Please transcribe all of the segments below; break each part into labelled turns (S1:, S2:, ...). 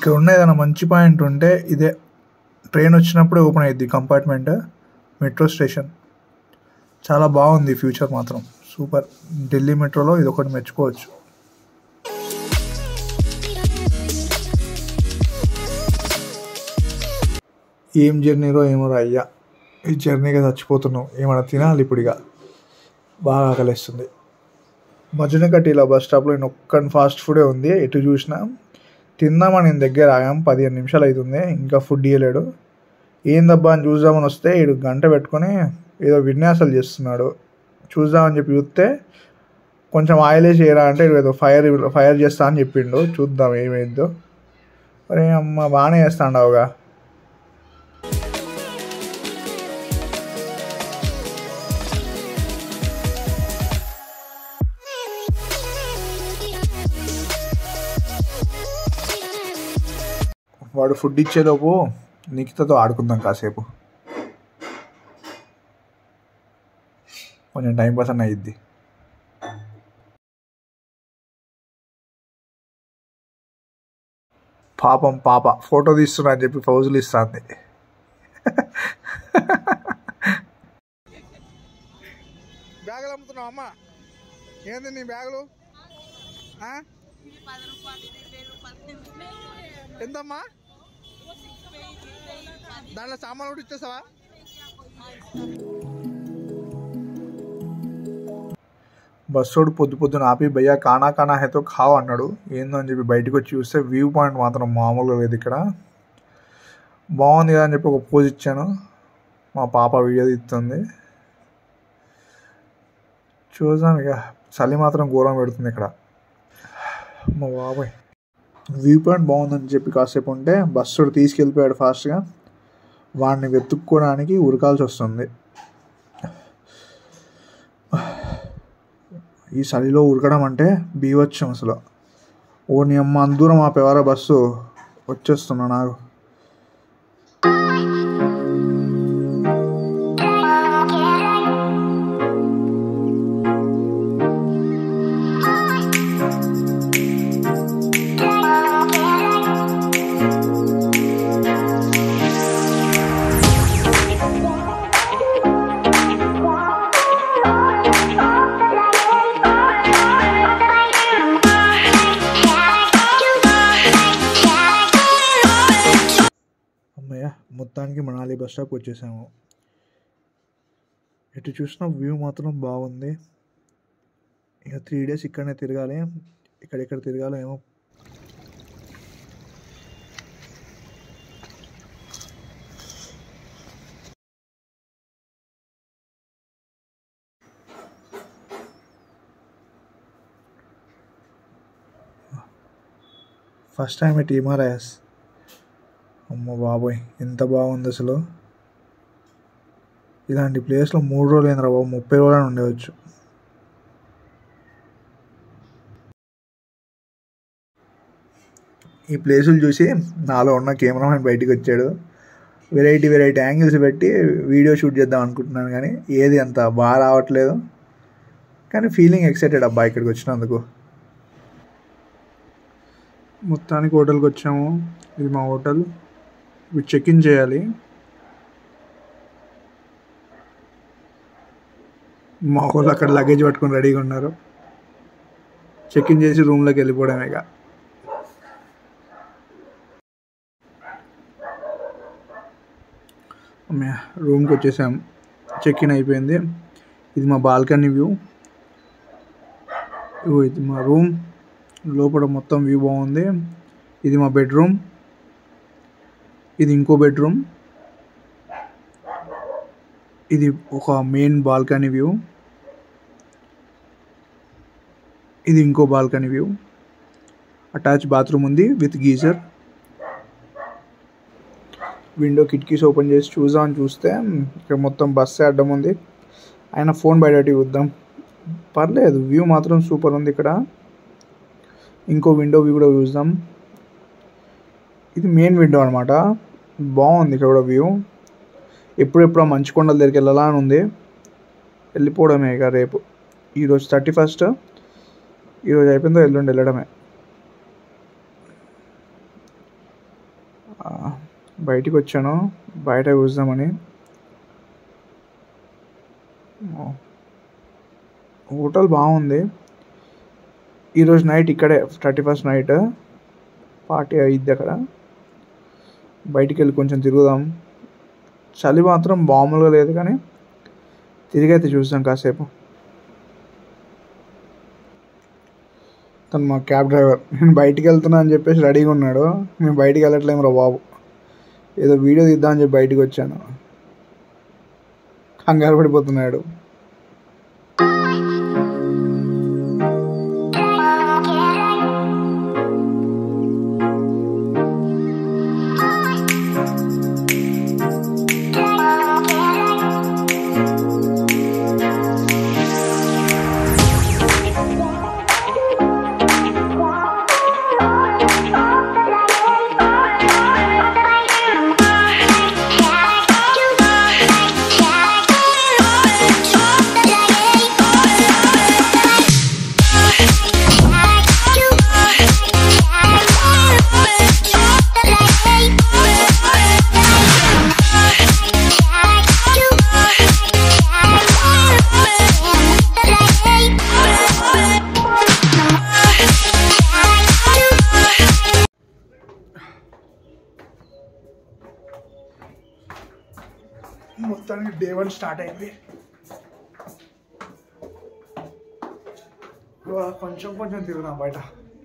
S1: ఇక్కడ ఉన్న ఏదైనా మంచి పాయింట్ ఉంటే ఇదే. ట్రైన్ వచ్చినప్పుడే ఓపెన్ అయ్యిద్ది కంపార్ట్మెంట్. మెట్రో స్టేషన్ చాలా బాగుంది. ఫ్యూచర్ మాత్రం సూపర్. ఢిల్లీ మెట్రోలో ఇది ఒకటి మెచ్చుకోవచ్చు. ఏం జర్నీరో ఏమో అయ్యా, ఈ జర్నీగా చచ్చిపోతున్నావు. ఏమైనా తినాలి ఇప్పుడు. ఇక బాగా ఆకలిస్తుంది. మజునకట్టిలో బస్ స్టాప్లో నేను ఒక్కని ఫాస్ట్ ఫుడే ఉంది. ఎటు చూసినా తిందామని నేను దగ్గర ఆగాం. 15 నిమిషాలు అవుతుంది, ఇంకా ఫుడ్ ఇవ్వలేడు. ఏందబ్బా అని చూద్దామని వస్తే ఇడు గంట పెట్టుకొని ఏదో విన్యాసాలు చేస్తున్నాడు. చూద్దామని చెప్పి చూస్తే కొంచెం ఆయిలే చేయరా అంటే ఏదో ఫైర్ చేస్తా అని చెప్పిండు. చూద్దాం ఏమైందో. అరే అమ్మ, బాగానే చేస్తాండవుగా. వాడు ఫుడ్ ఇచ్చేలోపు నిఖితతో ఆడుకుందాం కాసేపు. కొంచెం టైంపాస్ అన్న అయ్యిద్ది. పాపం పాప ఫోటో తీస్తున్నా అని చెప్పి ఫౌజులు ఇస్తుంది. బ్యాగులు అమ్ముతున్నావు అమ్మా? ఏంది నీ బ్యాగులు? ఎంతమ్మా? దాంట్లో సామాన్ కూడా ఇచ్చేసావా? బస్సోడు పొద్దున ఆపి భయ్యా కానా కానా హైతో ఖావ్ అన్నాడు. ఏందో అని చెప్పి బయటకు వచ్చి చూస్తే వ్యూ పాయింట్ మాత్రం మామూలుగా లేదు. ఇక్కడ బాగుంది కదా అని చెప్పి ఒక పోజ్ ఇచ్చాను. మా పాప వీడియో తీస్తుంది. చూద్దాం. ఇక చలి మాత్రం ఘోరం పెడుతుంది ఇక్కడ. మా బాబాయ్ వ్యూ పాయింట్ బాగుందని చెప్పి కాసేపు ఉంటే బస్సోడు తీసుకెళ్ళిపోయాడు ఫాస్ట్గా. వాడిని వెతుక్కోవడానికి ఉరకాల్సి వస్తుంది. ఈ చలిలో ఉరకడం అంటే బీవచ్చం అసలు. ఓ నీ అమ్మ, అందూరం ఆపేవారా బస్సు? వచ్చేస్తున్నా నాకు. మొత్తానికి మనాలి బస్ స్టాప్కి వచ్చేసాము. ఎటు చూసినా వ్యూ మాత్రం బాగుంది. ఇక 3 days ఇక్కడనే తిరగాలి. ఎక్కడెక్కడ తిరగాలో ఏమో. First time at Himalayas. అమ్మ బాబోయ్, ఎంత బాగుంది అసలు. ఇలాంటి ప్లేస్లో 3 రోజులు ఏంద్రా బాబు, 30 రోజులని ఉండవచ్చు. ఈ ప్లేసులు చూసి నాలో ఉన్న కెమెరామెన్ బయటికి వచ్చాడు. వెరైటీ యాంగిల్స్ పెట్టి వీడియో షూట్ చేద్దాం అనుకుంటున్నాను, కానీ ఏది అంత బాగా రావట్లేదు. కానీ ఫీలింగ్ ఎక్సైటెడ్ అబ్బా ఇక్కడికి వచ్చినందుకు. మొత్తానికి హోటల్కి వచ్చాము. ఇది మా హోటల్. ఇప్పుడు చెక్ ఇన్ చేయాలి. మా వాళ్ళు అక్కడ లగేజ్ పట్టుకొని రెడీగా ఉన్నారు. చెక్ ఇన్ చేసి రూమ్లోకి వెళ్ళిపోవడమే. ఇక రూమ్కి వచ్చేసాం. చెక్ ఇన్ అయిపోయింది. ఇది మా బాల్కనీ వ్యూ. ఇది మా రూమ్. లోపల మొత్తం వ్యూ బాగుంది. ఇది మా బెడ్రూమ్. ఇది ఇంకో బెడ్రూమ్. ఇది ఒక మెయిన్ బాల్కనీ వ్యూ. ఇది ఇంకో బాల్కనీ వ్యూ. అటాచ్ బాత్రూమ్ ఉంది విత్ గీజర్. విండో కిటికీస్ ఓపెన్ చేసి చూద్దామని చూస్తే ఇక్కడ మొత్తం బస్సే అడ్డం ఉంది. ఆయన ఫోన్ బయట చూద్దాం. పర్లేదు, వ్యూ మాత్రం సూపర్ ఉంది ఇక్కడ. ఇంకో విండో వ్యూ కూడా చూద్దాం. ఇది మెయిన్ విండో అనమాట. బాగుంది ఇక్కడ కూడా వ్యూ. ఎప్పుడెప్పుడు మంచు కొండల దగ్గరికి వెళ్ళాలా అని ఉంది. వెళ్ళిపోవడమే ఇక రేపు. ఈరోజు 31. ఈరోజు అయిపోయిందో ఎల్లుండి వెళ్ళడమే. బయటికి వచ్చాను బయట చూద్దామని. హోటల్ బాగుంది. ఈరోజు నైట్ ఇక్కడే 31st నైట్ పార్టీ అయిద్ది అక్కడ. బయటికి వెళ్ళి కొంచెం తిరుగుదాం. చలి మాత్రం మామూలుగా లేదు కానీ తిరిగైతే చూద్దాం కాసేపు. తను మా క్యాబ్ డ్రైవర్. నేను బయటికి వెళ్తున్నా అని చెప్పేసి రెడీగా ఉన్నాడు. మేము బయటికి వెళ్ళట్లేము రా బాబు, ఏదో వీడియో తీద్దామని చెప్పి బయటికి వచ్చాను. కంగారు పడిపోతున్నాడు. మొత్తానికి డే 1 స్టార్ట్ అయింది. కొంచెం కొంచెం తిరుగుదాం బయట.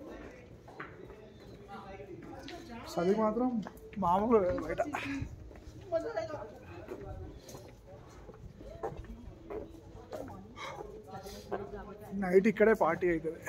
S1: చలి మాత్రం మామూలు లేదు బయట. నైట్ ఇక్కడే పార్టీ అవుతుంది.